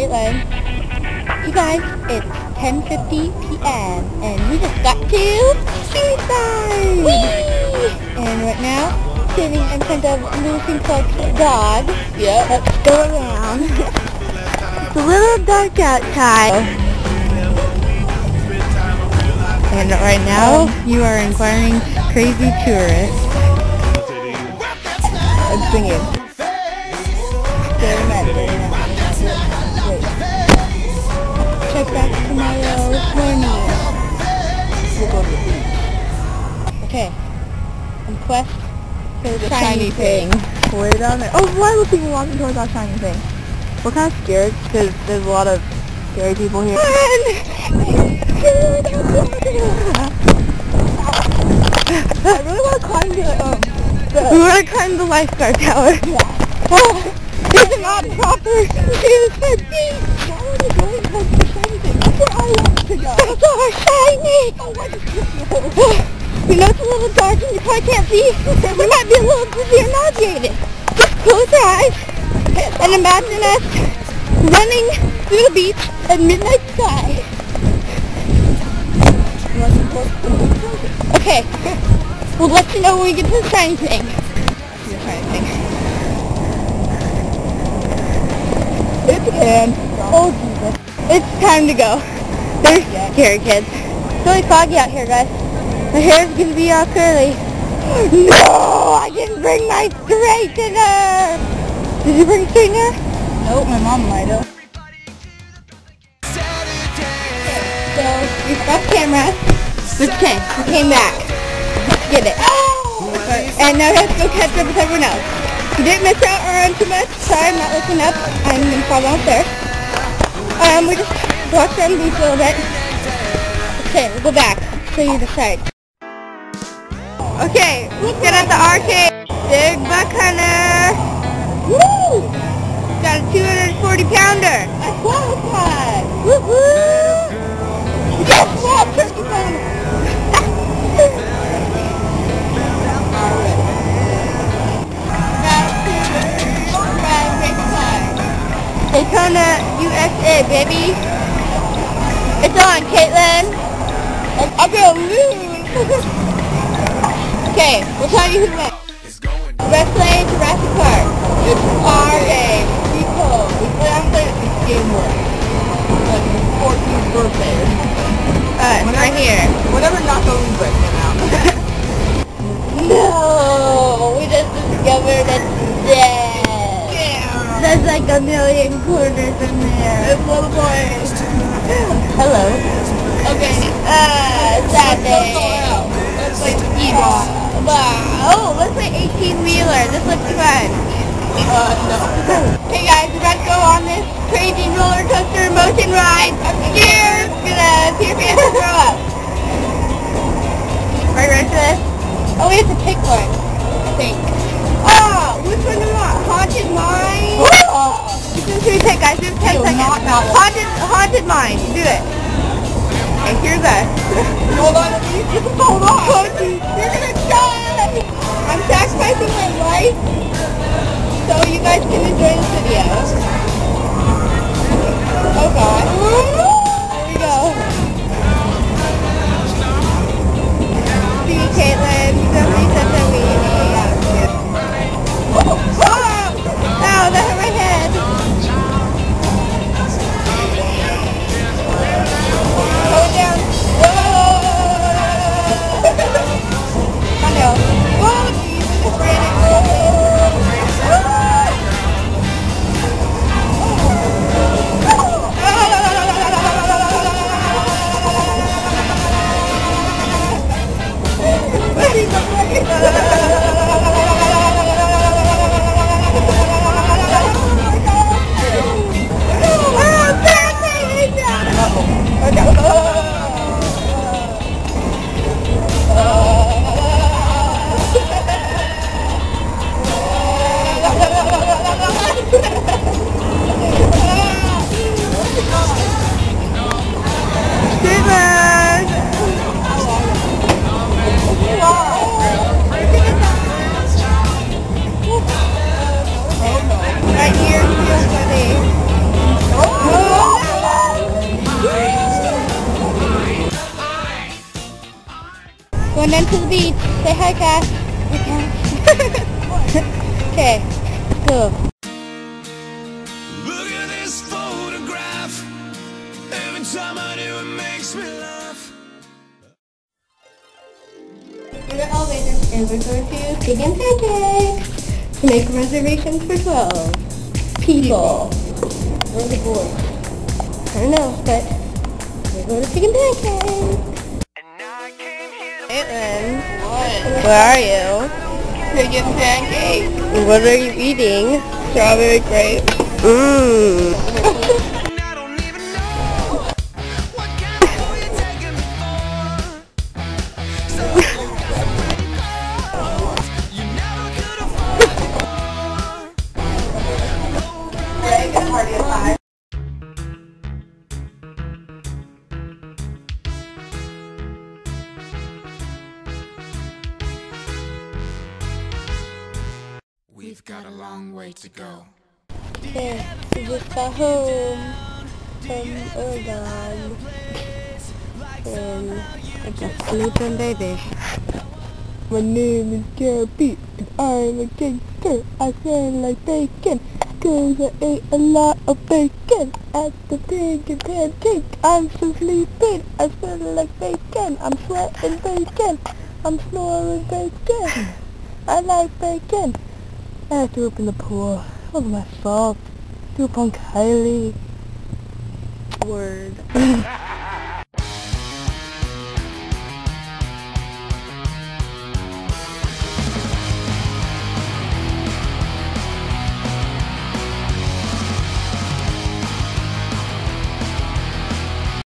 Caitlin. Hey guys, it's 10:50 p.m. and we just got to Seaside! Whee! And right now, sitting in front of Lucy Clark's dog. Yep. Let's go around. It's a little dark outside. And right now, you are inquiring crazy tourists. I'm singing. Check back tomorrow morning. We'll go to the beach. Okay. On quest for the shiny thing. Way down there. Oh, why are people walking towards that shiny thing? We're kind of scared because there's a lot of scary people here. I really want to climb we want to climb the lifeguard tower. Yeah. Oh, these are not proper shoes for beach. Why are we going towards the shiny thing? That's where I want to go. That's our shiny. Oh, what is this? We know it's a little dark and you probably can't see. We might be a little dizzy or nauseated. Just close your eyes and imagine us running through the beach at midnight sky. Okay, we'll let you know when we get to the shiny thing. The shiny thing. It's in. Oh Jesus. It's time to go. They're scary kids. It's really foggy out here, guys. My hair's gonna be all curly. No! I didn't bring my straightener! Did you bring a straightener? Nope, my mom might have. So, we got cameras. It's okay, we came back. Let's get it. And now we have to go catch up with everyone else. We didn't miss out or run too much. Sorry, I'm not looking up. I'm going to fall down there. We just walked around the beach a little bit. Okay, we'll go back. Show you the side. Okay, let's get at the arcade. Big buck hunter. Woo! Got a 240 pounder. I qualified. Woohoo! Yes, small turkey pounder. Daytona, USA, baby. It's on, Caitlin. I'm gonna lose. Okay, we'll tell you who won. Wrestling Jurassic Park. It's our game. We told. We haven't played it since game 1. Like 14th birthday. It's right here. Whatever Nacho Libre came out. No, we just discovered it's dead. Yeah. There's like a million quarters in there. It's little boys. Hello. Okay. Saturday. Let's play Ski-Ball. Oh, let's play 18-wheeler. This looks fun. No. Hey guys, we're about to go on this crazy roller coaster motion ride. I'm scared. Gonna see if we have to throw up. Are you ready for this? Oh, we have to pick one, I think. Oh, which one do we want? Haunted Mine? Which one should we pick, guys? We have 10 seconds. Not that one. Haunted Mine. Do it. Okay, here's us. Hold on. Hold on. Oh, geez. You're gonna die. I'm sacrificing my life so you guys can enjoy this video. Oh god. Here we go. See you, Caitlin. Somebody said that we Oh! Ow, that hit my head. Hold it down. Whoa! I know. Whoa! Jesus, Brandon. Going down to the beach. Say hi, Cass. Hi, Cass. Okay, let's go. Look at this photograph. Every time I do it makes me laugh. We're the elevator and we're going to Pig and Pancakes to make reservations for 12 people. Where's the boy? I don't know, but we're going to Pig and Pancakes. Caitlin, What? where are you? Pig and pancake. What are you eating? Strawberry grape. Mmm. And I don't even know what kind of boy you're taking me for. So you never could afford. Ready? Get party at 5. We've got a long way to go. Okay, we just got home from Oregon. And I just sleeping, baby. My name is Gabby, and I'm a gangster. I smell like bacon, 'cause I ate a lot of bacon at the Pig and Pancake. I'm so sleeping, I smell like bacon. I'm sweating bacon, I'm snoring bacon. I like bacon. I threw up in the pool. It wasn't my fault. Threw up on Kylie. Word.